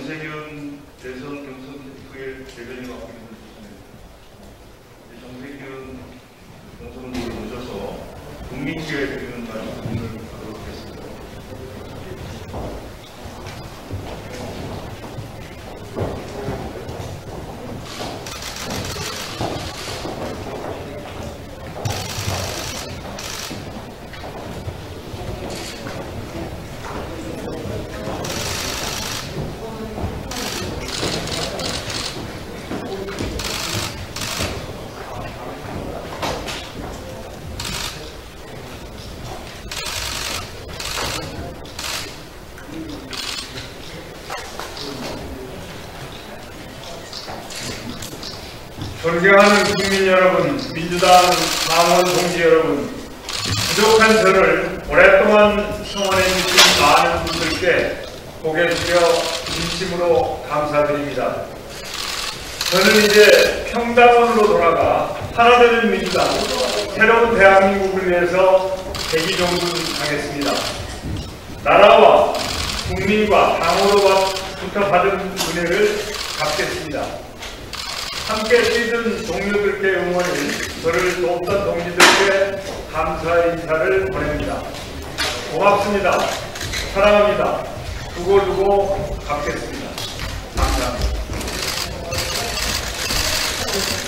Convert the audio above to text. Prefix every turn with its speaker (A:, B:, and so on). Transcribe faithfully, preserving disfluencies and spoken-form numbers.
A: 정세균 대선 경선 캠프의 대변인 맡고 있는 정세균 경선을 모셔서 국민기회 드리는 말씀을 하도록 하겠습니다. 존경하는 국민 여러분, 민주당 당원 동지 여러분, 부족한 저를 오랫동안 성원해 주신 많은 분들께 고개 숙여 진심으로 감사드립니다. 저는 이제 평당원으로 돌아가 하나되는 민주당, 새로운 대한민국을 위해서 대기종군하겠습니다. 나라와 국민과 당으로부터 받은 은혜를 갚겠습니다. 함께 뛰던 동료들께 응원을, 저를 돕던 동지들께 감사의 인사를 보냅니다. 고맙습니다. 사랑합니다. 두고두고 갚겠습니다. 감사합니다.